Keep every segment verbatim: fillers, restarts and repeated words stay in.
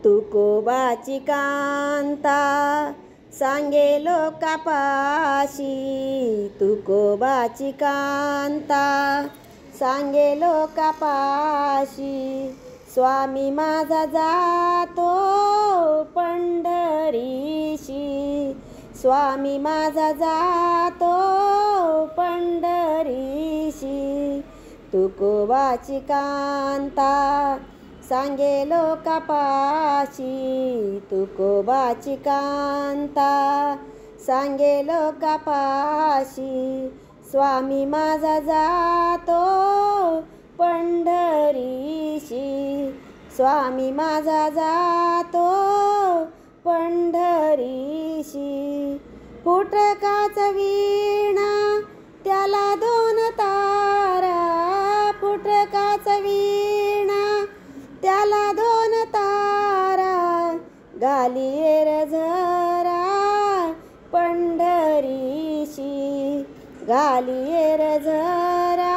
तुकोबाची कांता सांगे लोकापाशी, तुकोबाची कांता सांगे लोकापाशी। स्वामी माझा जातो पंढरीशी, स्वामी माझा जातो पंढरीशी। तुकोबाची कांता सांगे लोकापाशी, तुकोबाची कांता सांगे लोकापाशी। स्वामी माझा जातो पंढरीशी, स्वामी माझा जातो पंढरीशी। फुटकाच वीणा त्याला दोन तारा, फुटकाच वीणा त्याला दोन तारा। घालिये रे झरा पंढरीशी, घालिये रे झरा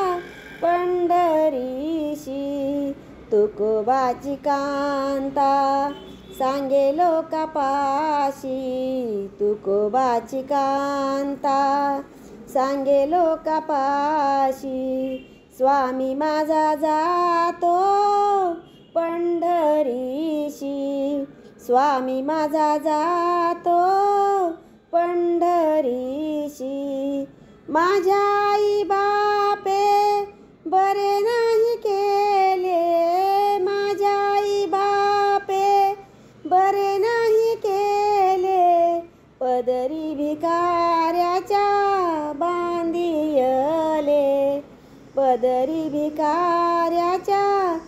पंढरीशी। तुकोबाची कांता सांगे लोकापाशी, तुकोबाची कांता सांगे लोकापाशी। स्वामी माझा जातो पंढरीशी, स्वामी माझा जातो पंढरीशी। माझ्या आई बापे बरे नाही केले, माझ्या आई बापे बरे नाही केले। पदरी भिकाऱ्याच्या बांधियले, पदरी भिकाऱ्याच्या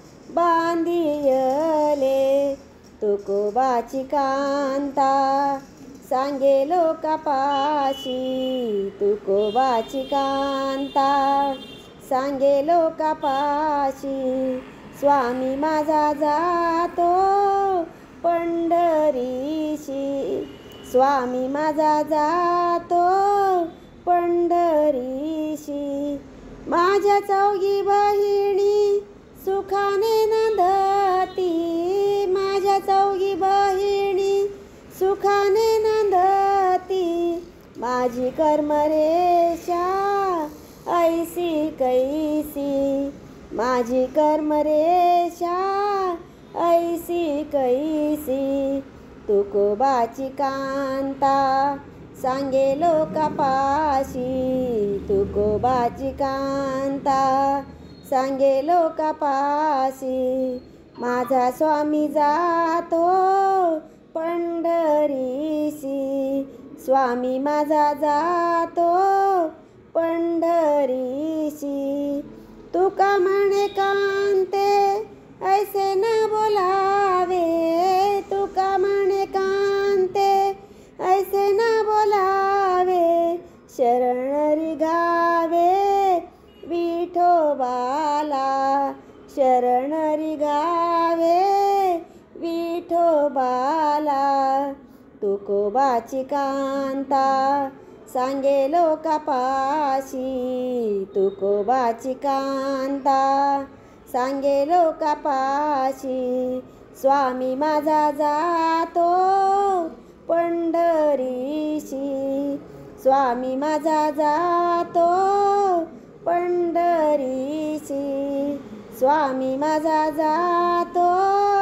बांधियले। तुकोबाची कांता सांगे लोकापाशी, तुकोबाची कांता सांगे लोकापाशी। स्वामी माझा जातो पंढरीशी, स्वामी माझा जातो पंढरीशी। माझ्या चौघी बहिणी सुखाने नांदती, माझ्या चौघी बहिणी सुखाने नांदती। माझी कर्मरेषा ऐसी कैसी, माझी कर्मरेषा ऐसी कैसी। तुकोबाची कांता सांगे लोकापाशी, तुकोबाची कांता सांगे लोकापाशी। माझा स्वामी जातो पंढरीशी, स्वामी माझा जातो पंढरीशी। तुका म्हणे कांते ऐसे न बोलावे, तुका म्हणे कांते ऐसे न बोलावे। शरणरी गावे विठोबाला, शरणरी गावे विठोबाला। तुकोबाची कांता सांगे लोकापाशी, तुकोबाची कांता सांगे लोकापाशी। स्वामी माझा जातो पंढरीशी, स्वामी माझा जातो पंढरीशी। स्वामी माझा जातो